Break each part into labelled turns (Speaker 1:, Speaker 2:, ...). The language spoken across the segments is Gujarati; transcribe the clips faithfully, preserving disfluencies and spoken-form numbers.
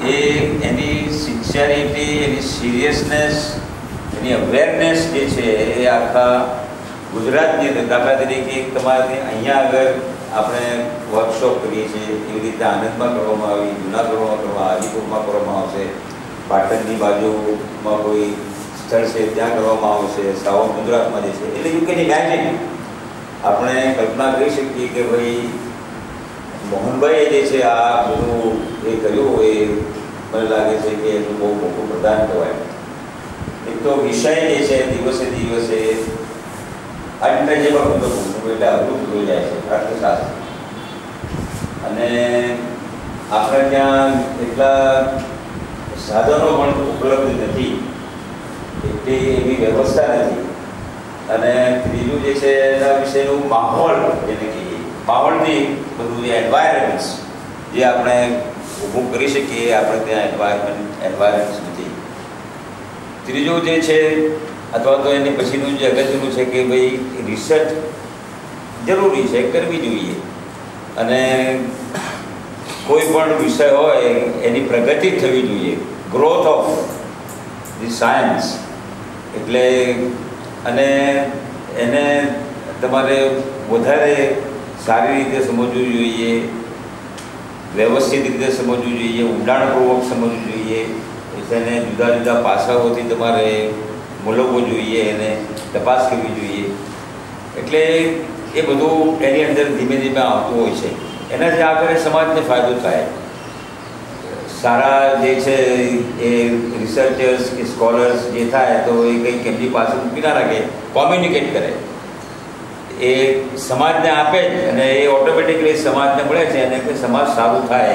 Speaker 1: એ એની સિન્સિયરિટી, એની સિરિયસનેસ, એની અવેરનેસ જે છે એ આખા ગુજરાતની અંદર, દાખલા તરીકે તમારે અહીંયા આગળ આપણે વર્કશોપ કરીએ છીએ એવી રીતે આનંદમાં કરવામાં આવી, જૂનાગઢમાં કરવામાં, આદિપુરમાં કરવામાં આવશે, પાટણની બાજુમાં કોઈ સ્થળ છે ત્યાં કરવામાં આવશે, સાઉથ ગુજરાતમાં જે છે. એટલે યુ કેન ઇમેજિન, આપણે કલ્પના કરી શકીએ કે ભાઈ મોહનભાઈએ જે છે આ બધું એ કર્યું, એ મને લાગે છે કે એનું બહુ મોટું પ્રદાન કહેવાય. એક તો વિષય જે છે દિવસે દિવસે અનટચેબલ હોતો એટલે અવરું થઈ જાય છે અર્થશાસ્ત્ર, અને આપણે ત્યાં એટલા સાધનો પણ ઉપલબ્ધ નથી, એટલી એવી વ્યવસ્થા નથી. અને ત્રીજું જે છે એના વિશેનું માહોલ, જેને કહીએ માહોલની બધું જે એન્વાયરમેન્ટ્સ જે આપણે ઊભું કરી શકીએ, આપણે ત્યાં એન્વાયરમેન્ટ એન્વાયરમેન્ટ્સ નથી. ત્રીજું જે છે અથવા તો એની પછીનું જે અગત્યનું છે કે ભાઈ રિસર્ચ જરૂરી છે, કરવી જોઈએ. અને કોઈ પણ વિષય હોય એની પ્રગતિ થવી જોઈએ, ગ્રોથ ઓફ ધી સાયન્સ. એટલે અને એને તમારે વધારે સારી રીતે સમજવું જોઈએ, વ્યવસ્થિત રીતે સમજવું જોઈએ, ઊંડાણપૂર્વક સમજવું જોઈએ, એને જુદા જુદા પાસાઓથી તમારે મૂલવવું જોઈએ, એને તપાસ કરવી જોઈએ. એટલે એ બધું એની અંદર ધીમે ધીમે આવતું હોય છે. એનાથી આગળ સમાજને ફાયદો થાય. સારા જે છે એ રિસર્ચર્સ કે સ્કોલર્સ જે થાય તો એ કંઈક એમની પાસે મૂકી ના રાખે, કોમ્યુનિકેટ કરે, એ સમાજને આપે જ, અને એ ઓટોમેટિકલી સમાજને મળે છે અને કે સમાજ સારું થાય.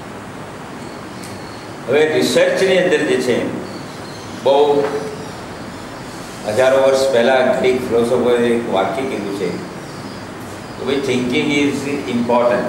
Speaker 1: હવે રિસર્ચની અંદર જે છે બહુ હજારો વર્ષ પહેલાં ગ્રીક ફિલોસોફરે એક વાક્ય કીધું છે કે ભાઈ thinking is important,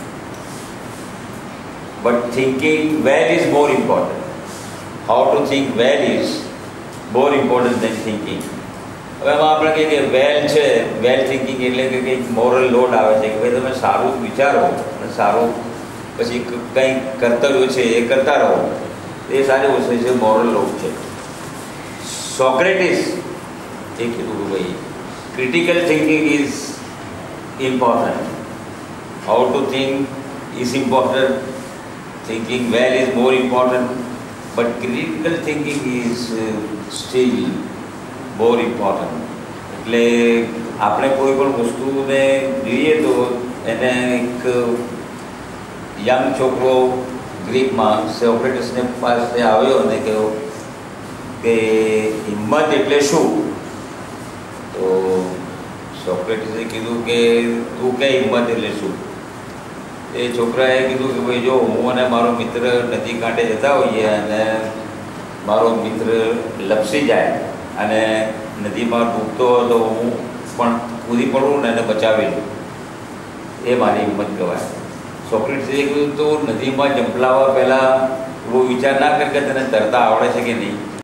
Speaker 1: but thinking well is more important. How to think well is more important than thinking. હવે એમાં આપણે કહીએ કે વેલ છે, વેલ થિંકિંગ એટલે કે કંઈક મોરલ લોડ આવે છે કે ભાઈ તમે સારું વિચારો અને સારું પછી કંઈક કર્તવ્ય છે એ કરતા રહો, એ સારી વસ્તુ છે, મોરલ લોડ છે. સોક્રેટિસ એ કીધું કે ભાઈ critical thinking is important, how to think is important, thinking well is more important, but critical thinking is uh, still more important. એટલે આપણે કોઈ પણ વસ્તુને જોઈએ તો એને એક યંગ છોકરો ગ્રીકમાં સોક્રેટિસને પાસે આવ્યો અને કહ્યું કે હિંમત એટલે શું? તો સોક્રેટિસે કીધું કે તું કે હિંમત એટલે શું? એ છોકરાએ કીધું કે ભાઈ જો હું અને મારો મિત્ર નદી કાંઠે જતા હોઈએ અને મારો મિત્ર લપસી જાય અને નદીમાં ડૂબતો હોય તો હું પણ કૂદી પડું ને એને બચાવી લઉં, એ મારી હિંમત કહેવાય. સોક્રેટિસે કીધું તો નદીમાં જંપલાવવા પહેલાં એવો વિચાર ના કર કે તને તરતા આવડે છે કે નહીં.